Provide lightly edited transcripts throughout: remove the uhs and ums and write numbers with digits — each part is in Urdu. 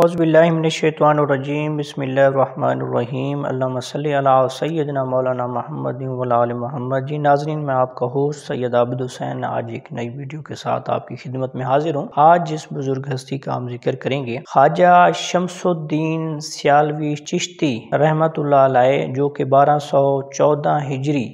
اعوذ باللہ من الشیطان الرجیم بسم اللہ الرحمن الرحیم اللہم صلی علی سیدنا مولانا محمد وعلی آل محمد۔ جی ناظرین، میں آپ کا ہوسٹ سید عابد حسین آج ایک نئی ویڈیو کے ساتھ آپ کی خدمت میں حاضر ہوں۔ آج جس بزرگ ہستی کا ہم ذکر کریں گے خواجہ شمس الدین سیالوی چشتی رحمت اللہ علیہ، جو کہ 1214 ہجری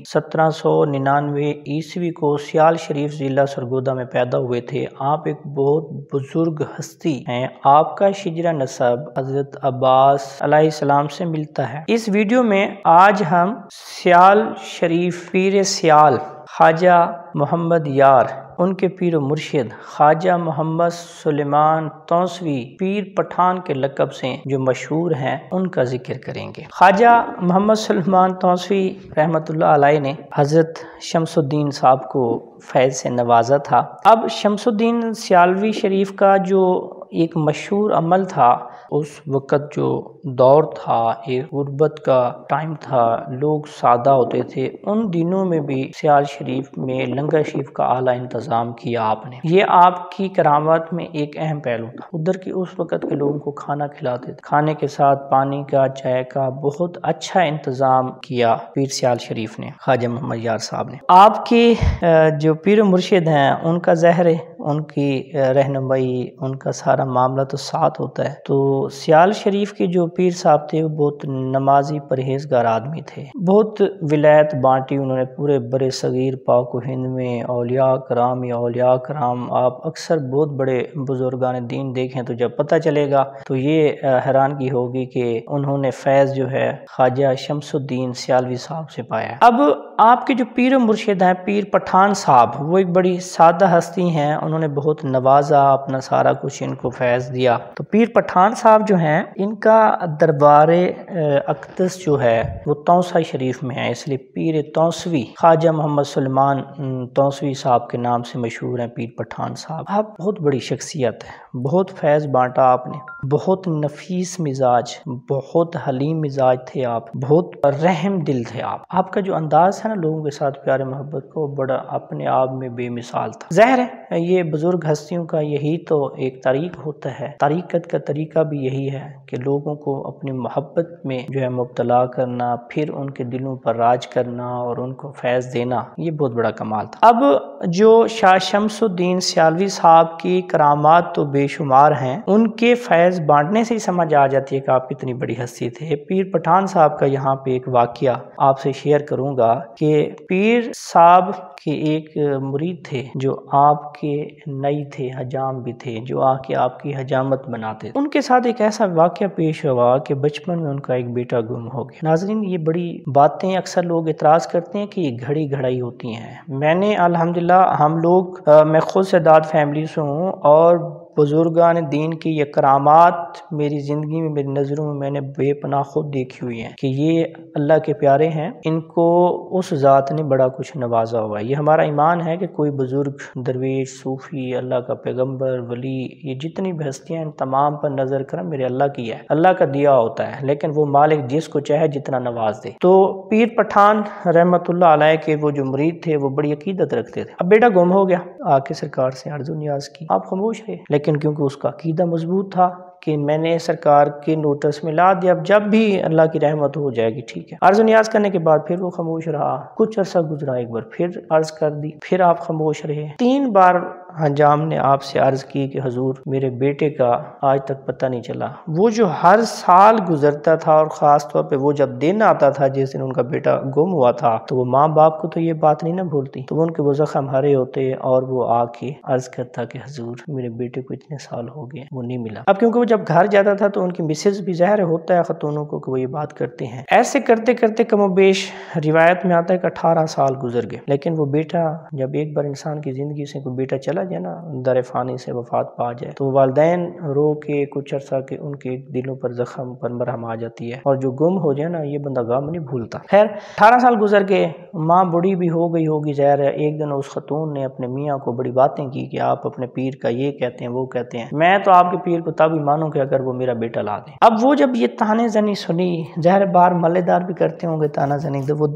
1799 عیسوی کو سیال شریف ضلع سرگودا میں پیدا ہوئے تھے۔ آپ ایک بہت بزرگ ہستی ہیں۔ آپ کا شجرہ نسب حضرت عباس علیہ السلام سے ملتا ہے۔ اس ویڈیو میں آج ہم سیال شریف پیر سیال خواجہ محمد یار، ان کے پیر و مرشد خواجہ محمد سلیمان توسوی پیر پٹھان کے لقب سے جو مشہور ہیں، ان کا ذکر کریں گے۔ خواجہ محمد سلیمان توسوی رحمت اللہ علیہ نے حضرت شمس الدین صاحب کو فیض سے نوازا تھا۔ اب شمس الدین سیالوی شریف کا جو ایک مشہور عمل تھا، اس وقت جو دور تھا، ایک غربت کا ٹائم تھا، لوگ سادہ ہوتے تھے، ان دنوں میں بھی سیال شریف میں لنگر شریف کا اعلیٰ انتظام کیا آپ نے۔ یہ آپ کی کرامات میں ایک اہم پہلو تھا۔ ادھر کی اس وقت کے لوگوں کو کھانا کھلاتے تھے، کھانے کے ساتھ پانی کا، چائے کا بہت اچھا انتظام کیا پیر سیال شریف نے، خواجہ محمد یار صاحب نے۔ آپ کے جو پیر مرشد ہیں، ان کا زہر، ان کی رہنمائی، ان کا سارا معاملہ تو ساتھ ہوتا ہے۔ تو سیال شریف کے جو پیر صاحب تھے، وہ بہت نمازی پرہیزگار آدمی تھے۔ بہت ولایت بانٹی انہوں نے پورے برِ صغیر پاک و ہند میں، اولیاء کرام آپ اکثر بہت بڑے بزرگان دین دیکھیں تو جب پتہ چلے گا تو یہ حیرانگی ہوگی کہ انہوں نے فیض جو ہے خواجہ شمس الدین سیالوی صاحب سے پایا ہے۔ اب آپ کے جو پیر و مرشد ہیں پیر پٹھان صاحب، وہ ایک بڑی سادہ ہستی ہیں، انہوں نے بہت نوازا، اپنا سارا کچھ ان کو فیض دیا۔ تو پیر پٹھان صاحب جو ہیں، ان کا دربار اقدس جو ہے وہ توسہ شریف میں ہے، اس لیے پیر توسوی خواجہ محمد سلیمان توسوی صاحب کے نام سے مشہور ہیں پیر پٹھان صاحب۔ آپ بہت بڑی شخصیت ہے، بہت فیض بانٹا آپ نے، بہت نفیس مزاج، بہت حلیم مزاج تھے آپ، بہت رحم دل تھے آپ۔ آپ کا جو انداز ہے نا لوگوں کے ساتھ پیار محبت کو، بڑا اپنے آپ میں بے مثال تھا۔ ظاہر ہے یہ بزرگ ہستیوں کا یہی تو ایک طریق ہوتا ہے، طریقت کا طریقہ بھی یہی ہے کہ لوگوں کو اپنی محبت میں جو ہے مبتلا کرنا، پھر ان کے دلوں پر راج کرنا اور ان کو فیض دینا، یہ بہت بڑا کمال تھا۔ اب جو شاہ شمس الدین سیالوی صاحب کی کرامات تو بے شمار ہیں، ان کے فیض بانٹنے سے ہی سمجھ آ جاتی ہے کہ آپ کتنی بڑی ہستی تھے۔ پیر پٹھان صاحب کا یہاں پہ ایک واقعہ آپ سے شیئر کروں گا کہ پیر صاحب کے ایک مرید تھے جو آپ کے نئی تھے، حجام بھی تھے، جو آ کے آپ کی حجامت بناتے تھے۔ ان کے ساتھ ایک ایسا واقعہ پیش ہوا کہ بچپن میں ان کا ایک بیٹا گم ہو گیا۔ ناظرین، یہ بڑی باتیں اکثر لوگ اعتراض کرتے ہیں کہ یہ گھڑی گھڑائی ہوتی ہیں۔ میں نے الحمدللہ، ہم لوگ، میں خود سے داد فیملی سے ہوں، اور بزرگان دین کی یہ کرامات میری زندگی میں، میری نظروں میں، میں نے بے پناہ خود دیکھی ہوئی ہیں کہ یہ اللہ کے پیارے ہیں، ان کو اس ذات نے بڑا کچھ نوازا ہوا ہے۔ یہ ہمارا ایمان ہے کہ کوئی بزرگ، درویش، صوفی، اللہ کا پیغمبر، ولی، یہ جتنی بھی ہستیاں ان تمام پر نظر کرم میرے اللہ کی ہے، اللہ کا دیا ہوتا ہے، لیکن وہ مالک جس کو چاہے جتنا نواز دے۔ تو پیر پٹھان رحمت اللہ علیہ کے وہ جو مرید تھے، وہ بڑی عقیدت رکھتے تھے۔ اب بیٹا گم ہو گیا، آ کے سرکار سے عرض و نیاز کی، آپ خاموش رہے، لیکن کیونکہ اس کا عقیدہ مضبوط تھا کہ میں نے سرکار کے نوٹس میں لا دیا، اب جب بھی اللہ کی رحمت ہو جائے گی، ٹھیک ہے۔ عرض و نیاز کرنے کے بعد پھر وہ خاموش رہا، کچھ عرصہ گزرا، ایک بار پھر عرض کر دی، پھر آپ خاموش رہے۔ 3 بار حجام نے آپ سے عرض کی کہ حضور میرے بیٹے کا آج تک پتہ نہیں چلا۔ وہ جو ہر سال گزرتا تھا، اور خاص طور پہ وہ جب دن آتا تھا جس دن ان کا بیٹا گم ہوا تھا، تو وہ ماں باپ کو تو یہ بات نہیں نہ بھولتی، تو ان کے وہ زخم ہرے ہوتے، اور وہ آ کے عرض کرتا کہ حضور میرے بیٹے کو اتنے سال ہو گئے، وہ نہیں ملا۔ اب کیونکہ وہ جب گھر جاتا تھا تو ان کی مسز بھی ظاہر ہوتا ہے خاتونوں کو کہ وہ یہ بات کرتے ہیں۔ ایسے کرتے کرتے کم و بیش روایت میں آتا ہے کہ 18 سال گزر گئے، لیکن وہ بیٹا، جب ایک بار انسان کی زندگی سے کوئی بیٹا چلا جائے نا، در فانی سے وفات پا جائے، تو والدین رو کے کچھ عرصہ کے ان کے دلوں پر زخم پر مرہم آ جاتی ہے، اور جو گم ہو جائے نا، یہ بندہ غم نہیں بھولتا۔ خیر 18 سال گزر گئے، ماں بڑی بھی ہو گئی ہوگی ظاہر ہے۔ ایک دن اس خاتون نے اپنے میاں کو بڑی باتیں کی کہ آپ اپنے پیر کا یہ کہتے ہیں، وہ کہتے ہیں، میں تو آپ کے پیر کو تب ہی مانوں کہ اگر وہ میرا بیٹا لا دیں۔ اب وہ جب یہ تانے زنی سنی، ظاہر بار ملے دار بھی کرتے ہوں گے تانا زنی، تو وہ درد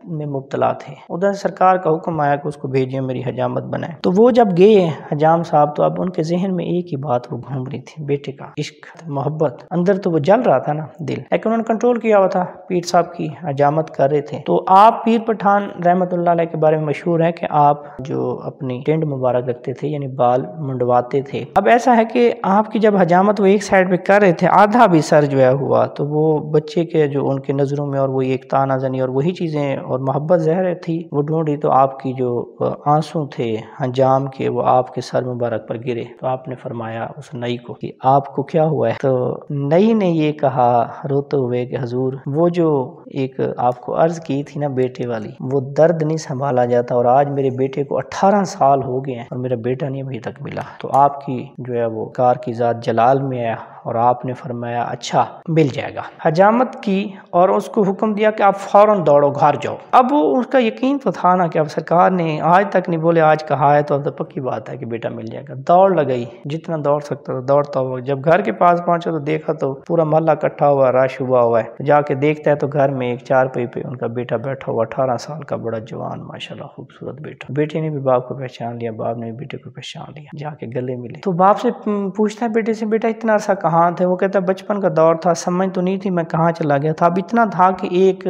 میں مبتلا تھے، ادھر سرکار کا حکم آیا کہ اس کو بھیجیں میری حجامت بنائیں۔ تو وہ جب گئے حجام صاحب تو اب ان کے ذہن میں ایک ہی بات وہ گھوم رہی تھی، بیٹے کا عشق، محبت، اندر تو وہ جل رہا تھا نا دل، لیکن انہوں نے کنٹرول کیا ہوا تھا، پیر صاحب کی حجامت کر رہے تھے۔ تو آپ پیر پٹھان رحمت اللہ علیہ کے بارے میں مشہور ہے کہ آپ جو اپنی ٹینڈ مبارک رکھتے تھے یعنی بال منڈواتے تھے۔ اب ایسا ہے کہ آپ کی جب حجامت وہ ایک سائڈ پہ کر رہے تھے، آدھا بھی سر جو ہے ہوا، تو وہ بچے کے جو ان کے نظروں میں اور وہی ایک تانا زنی اور وہی چیزیں اور محبت ظاہر تھی وہ ڈھونڈ رہی، تو آپ کی جو آنسو تھے حجام کے وہ آپ کے سر مبارک پر گرے۔ تو آپ نے فرمایا اس نئی کو کہ آپ کو کیا ہوا ہے؟ تو نئی نے یہ کہا روتے ہوئے کہ حضور وہ جو ایک آپ کو عرض کی تھی نا بیٹے والی، وہ درد نہیں سنبھالا جاتا، اور آج میرے بیٹے کو 18 سال ہو گئے ہیں اور میرا بیٹا نہیں ابھی تک ملا۔ تو آپ کی جو ہے وہ کار کی ذات جلال میں آیا اور آپ نے فرمایا اچھا مل جائے گا، حجامت کی، اور اس کو حکم دیا کہ آپ فوراً دوڑو گھر جاؤ۔ اب وہ اس کا یقین تو تھا نا کہ اب سرکار نے آج تک نہیں بولے آج کہا ہے تو اب تو پکی بات ہے کہ بیٹا مل جائے گا۔ دوڑ لگئی، جتنا دوڑ سکتا تھا دوڑتا ہوا، جب گھر کے پاس پہنچا تو دیکھا تو پورا محلہ اکٹھا ہوا، رش ہوا ہوا ہے، جا کے دیکھتا ہے تو گھر میں ایک چارپائی پہ ان کا بیٹا بیٹھا ہوا، 18 سال کا بڑا جوان ماشاءاللہ خوبصورت بیٹا۔ بیٹے نے بھی باپ کو پہچان لیا، باپ نے بھی بیٹے کو پہچان لیا، جا کے گلے ملے۔ تو باپ سے پوچھتا ہے بیٹے سے بیٹا اتنا عرصہ کہاں تھے؟ وہ کہتا ہے بچپن کا دور تھا، سمجھ تو نہیں تھی میں کہاں چلا گیا تھا، اب اتنا تھا کہ ایک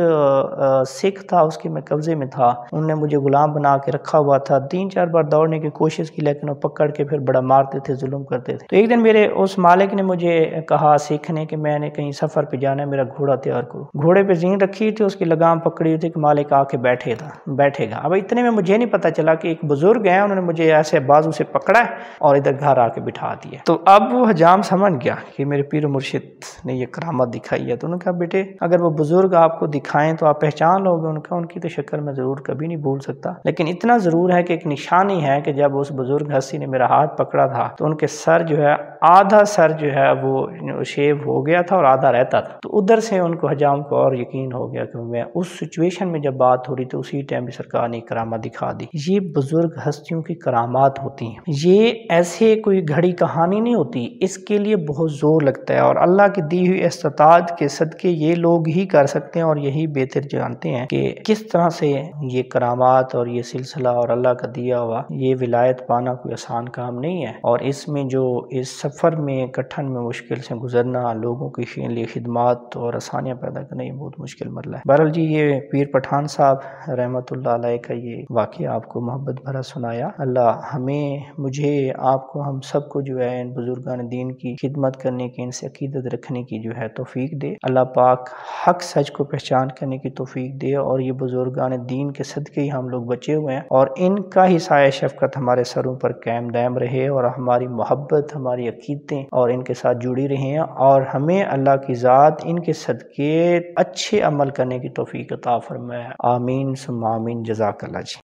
سکھ تھا اس کے میں قبضے میں تھا، انہوں نے مجھے غلام بنا کے رکھا ہوا تھا، 3-4 بار دوڑنے کی کوشش کی لیکن وہ پکڑ کے پھر بڑا مارتے تھے، ظلم کرتے تھے۔ تو ایک دن میرے اس مالک نے مجھے کہا سکھ نے کہ میں نے کہیں سفر پہ جانا ہے، میرا گھوڑا تیار کرو۔ گھوڑے پہ زین رکھی تھی، اس کی لگام پکڑی ہوئی تھی کہ مالک آ کے بیٹھے گا۔ اب اتنے میں مجھے نہیں پتا چلا کہ ایک بزرگ ہیں، انہوں نے مجھے ایسے بازو سے پکڑا ہے اور ادھر گھر آ کے بٹھا دیا۔ تو اب وہ حجام سمجھ گیا کہ میرے پیر و مرشد نے یہ کرامت دکھائی ہے۔ تو انہوں نے کہا بیٹے اگر وہ بزرگ آپ کو دکھائیں تو آپ پہچان لو گے؟ ان کی تو شکل میں ضرور کبھی نہیں بھول سکتا، لیکن اتنا ضرور ہے کہ ایک نشانی ہے کہ جب اس بزرگ ہستی نے میرا ہاتھ پکڑا تھا تو ان کے سر جو ہے آدھا سر جو ہے وہ شیو ہو گیا تھا اور آدھا رہتا تھا۔ تو ادھر سے ان کو حجام کو اور یقین ہو گیا کہ میں اس سچویشن میں جب بات ہو رہی تو اسی ٹائم بھی سرکار نے کرامت دکھا دی۔ یہ بزرگ ہستیوں کی کرامات ہوتی ہیں، یہ ایسے کوئی گھڑی کہانی نہیں ہوتی، اس کے لیے بہت زور لگتا ہے، اور اللہ کی دی ہوئی استطاعت کے صدقے یہ لوگ ہی کر سکتے ہیں اور یہی بہتر جانتے ہیں کہ کس طرح سے یہ کرامات اور یہ سلسلہ اور اللہ کا دیا ہوا یہ ولایت پانا کوئی آسان کام نہیں ہے، اور اس میں جو اس سفر میں کٹھن میں مشکل سے گزرنا، لوگوں کی لیے خدمات اور آسانیاں پیدا کرنا، یہ بہت مشکل مرحلہ ہے۔ بہرحال جی یہ پیر پٹھان صاحب رحمت اللہ علیہ کا یہ واقعہ آپ کو محبت بھرا سنایا۔ اللہ ہمیں، مجھے، آپ کو، ہم سب کو جو ہے ان بزرگان دین کی خدمت کرنے کی، ان سے عقیدت رکھنے کی جو ہے توفیق دے۔ اللہ پاک حق سچ کو پہچان کرنے کی توفیق دے، اور یہ بزرگان دین کے صدقے ہی ہم لوگ بچے ہوئے ہیں، اور ان کا ہی سایہ شفقت ہمارے سروں پر قائم دائم رہے، اور ہماری محبت، ہماری عقیدتیں اور ان کے ساتھ جڑی رہیں، اور ہمیں اللہ کی ذات ان کے صدقے اچھے عمل کرنے کی توفیق عطا فرمائے۔ آمین ثم آمین۔ جزاک اللہ جی۔